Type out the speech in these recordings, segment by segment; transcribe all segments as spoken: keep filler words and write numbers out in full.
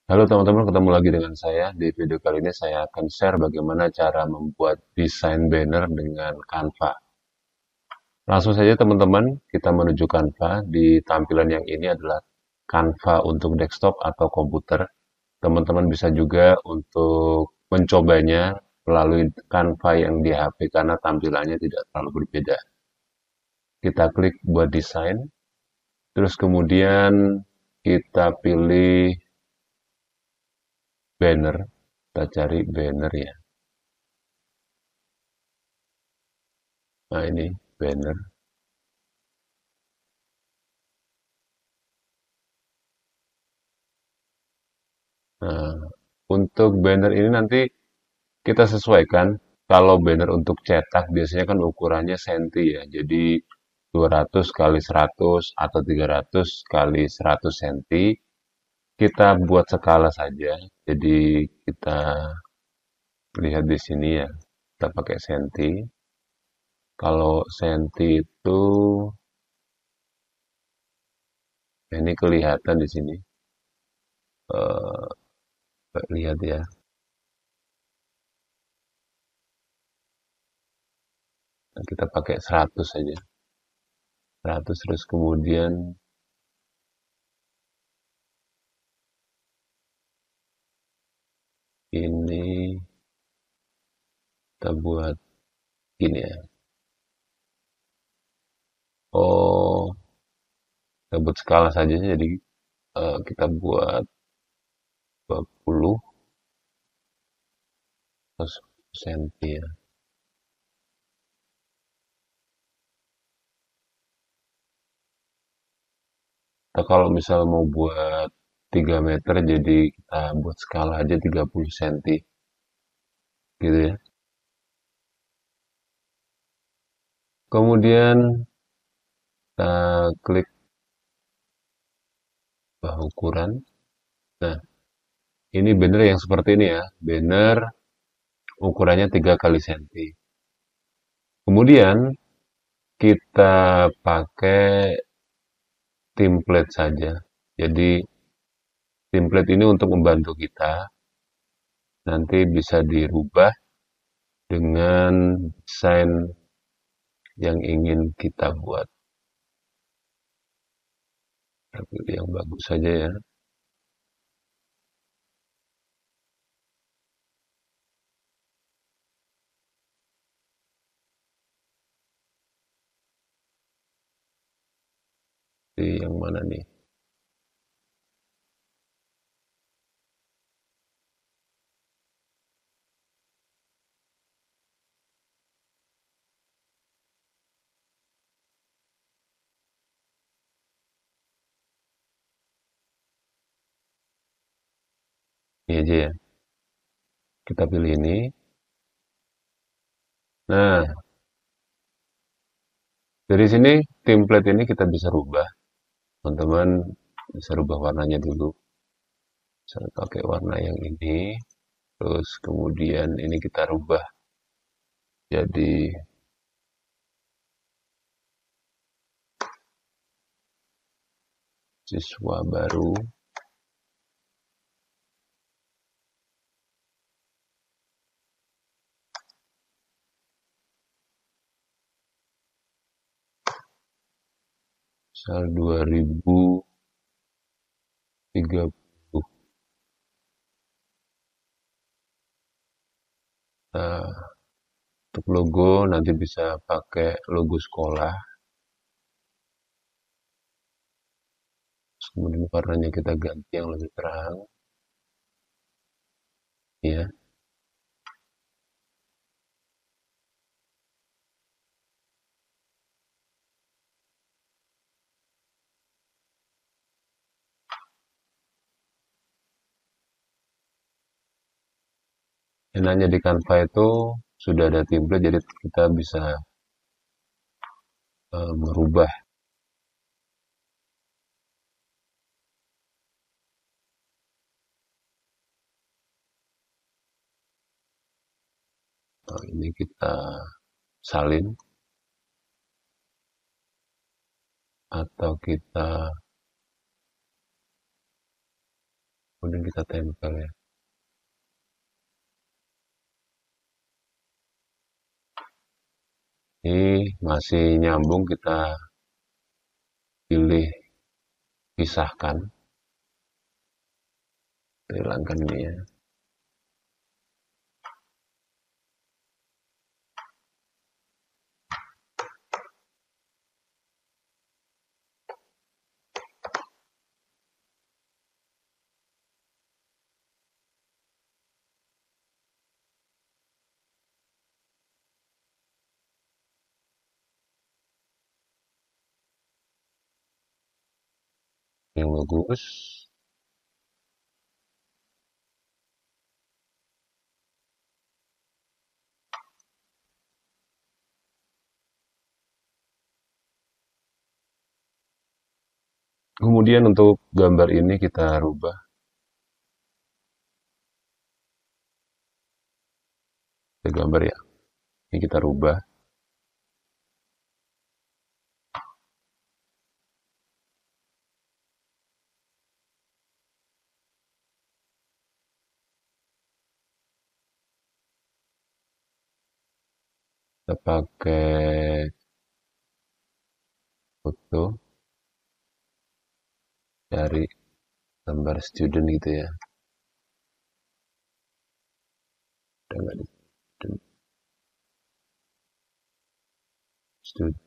Halo teman-teman, ketemu lagi dengan saya. Di video kali ini saya akan share bagaimana cara membuat desain banner dengan Canva. Langsung saja teman-teman, kita menuju Canva. Di tampilan yang ini adalah Canva untuk desktop atau komputer. Teman-teman bisa juga untuk mencobanya melalui Canva yang di H P karena tampilannya tidak terlalu berbeda. Kita klik buat desain, terus kemudian kita pilih banner. Kita cari banner ya. Nah ini banner. Nah, untuk banner ini nanti kita sesuaikan. Kalau banner untuk cetak biasanya kan ukurannya senti ya. Jadi dua ratus kali seratus atau tiga ratus kali seratus senti. Kita buat skala saja. Jadi kita lihat di sini ya. Kita pakai senti. Kalau senti itu ini kelihatan di sini. Eh, lihat ya. Kita pakai seratus saja. seratus terus kemudian ini kita buat gini ya. Oh, kita buat skala saja jadi eh, kita buat dua puluh senti ya. Kita kalau misal mau buat tiga meter jadi kita buat skala aja tiga puluh senti gitu ya. Kemudian kita klik bah ukuran. Nah, ini banner yang seperti ini ya. Banner ukurannya tiga kali senti. Kemudian kita pakai template saja. Jadi template ini untuk membantu kita nanti bisa dirubah dengan desain yang ingin kita buat. Tapi yang bagus saja ya. Di yang mana nih? Ini aja ya. Kita pilih ini. Nah, dari sini template ini kita bisa rubah. Teman-teman bisa rubah warnanya dulu. Saya pakai warna yang ini. Terus kemudian ini kita rubah jadi siswa baru. Misal dua ribu tiga puluh. Nah, untuk logo nanti bisa pakai logo sekolah. Terus kemudian warnanya kita ganti yang lebih terang. Ya, enaknya di Canva itu sudah ada template jadi kita bisa uh, merubah. Nah, ini kita salin atau kita kemudian kita tempel ya. Ini masih nyambung, kita pilih pisahkan, hilangkan ini ya. Yang bagus. Kemudian untuk gambar ini kita rubah. Kita gambar ya. Ini kita rubah. Kita pakai foto dari gambar student gitu ya. Dengan student. Student.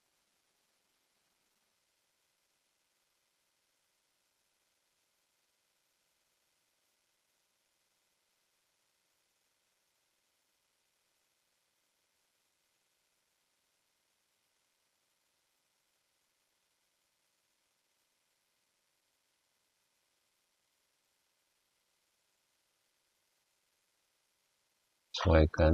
Sesuaikan.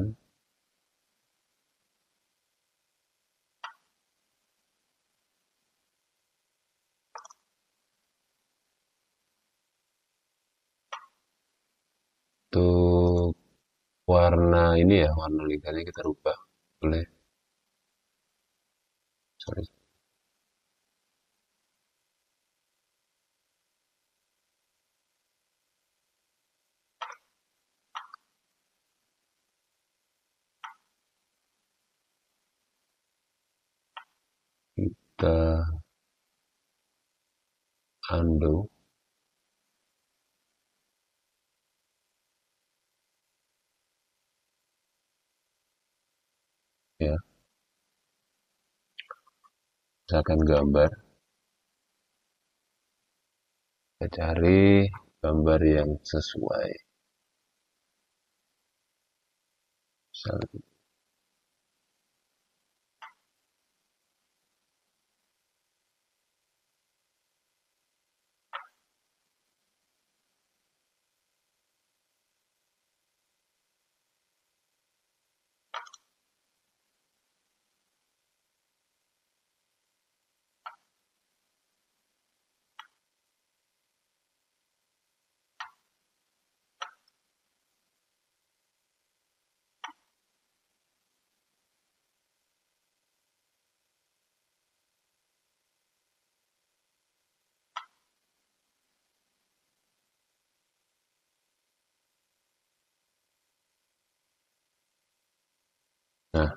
Untuk warna ini ya, warna lingkarnya kita rubah. Boleh. Sorry. Kita undo. Ya. Misalkan gambar. Kita cari gambar yang sesuai. Misalkan nah,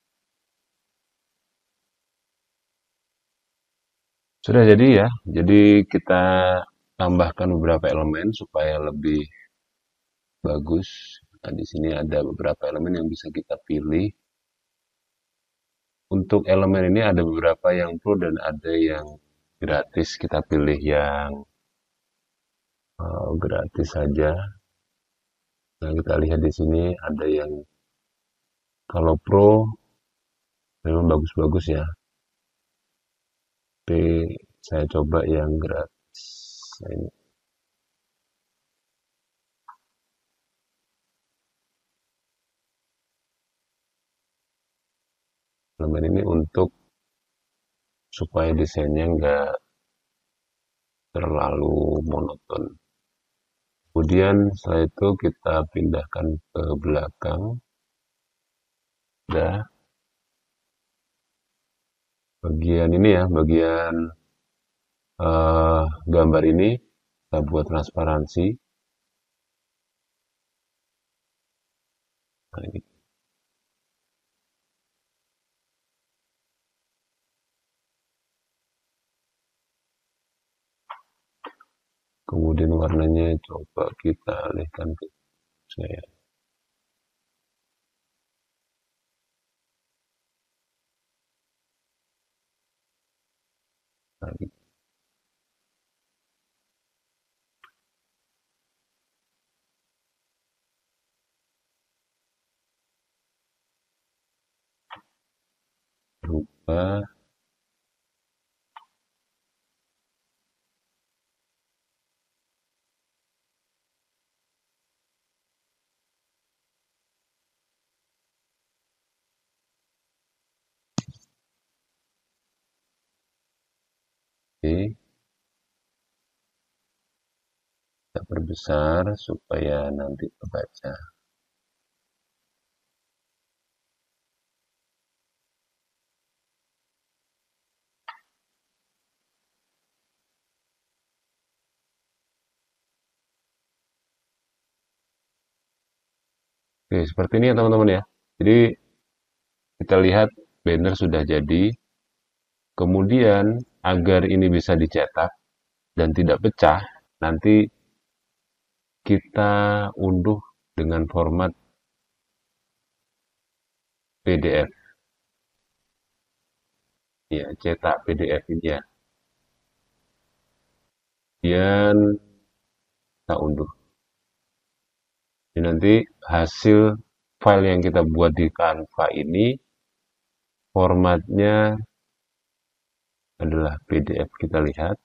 sudah jadi ya. Jadi kita tambahkan beberapa elemen supaya lebih bagus. Nah, di sini ada beberapa elemen yang bisa kita pilih. Untuk elemen ini ada beberapa yang pro dan ada yang gratis. Kita pilih yang uh, gratis saja. Nah, kita lihat di sini ada yang kalau pro memang bagus-bagus ya. Tapi saya coba yang gratis. Nah, ini. Elemen ini untuk supaya desainnya nggak terlalu monoton. Kemudian setelah itu kita pindahkan ke belakang. Udah. Bagian ini ya, bagian uh, gambar ini kita buat transparansi. Nah, ini. Kemudian warnanya coba kita alihkan ke saya. Nah, ini. Rubah. Oke. Kita perbesar supaya nanti terbaca. Oke, seperti ini ya teman-teman ya. Jadi kita lihat banner sudah jadi. Kemudian agar ini bisa dicetak dan tidak pecah, nanti kita unduh dengan format P D F. Ya, cetak P D F ini ya. Kemudian kita unduh. Jadi nanti hasil file yang kita buat di Canva ini formatnya adalah P D F. Kita lihat.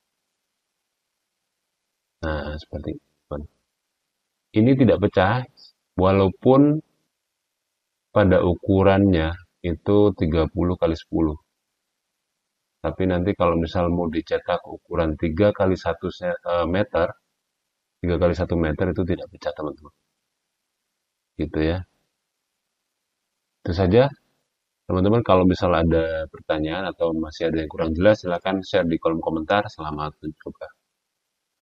Nah, seperti itu. Ini tidak pecah walaupun pada ukurannya itu tiga puluh kali sepuluh. Tapi nanti kalau misal mau dicetak ukuran tiga kali satu meter, tiga kali satu meter itu tidak pecah teman-teman. Gitu ya. Itu saja. Teman-teman kalau misal ada pertanyaan atau masih ada yang kurang jelas silahkan share di kolom komentar. Selamat mencoba.